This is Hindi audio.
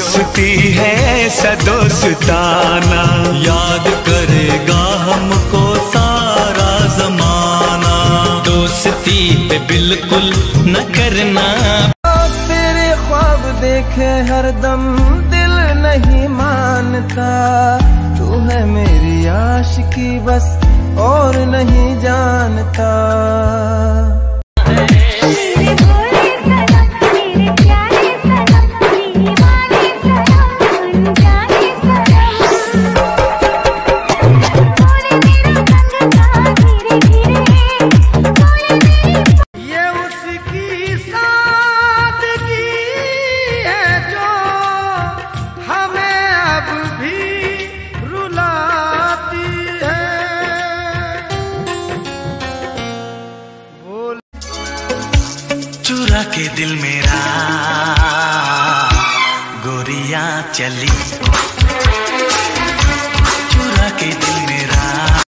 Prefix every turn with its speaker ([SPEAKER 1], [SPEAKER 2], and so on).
[SPEAKER 1] दोस्ती है ऐसा दोस्ताना,
[SPEAKER 2] याद करेगा हमको सारा जमाना। दोस्ती पे बिल्कुल न करना।
[SPEAKER 3] तेरे ख्वाब देखे हरदम दिल नहीं मानता, तू है मेरी आशिकी बस और नहीं जानता।
[SPEAKER 1] चुरा के दिल मेरा गोरियां चली।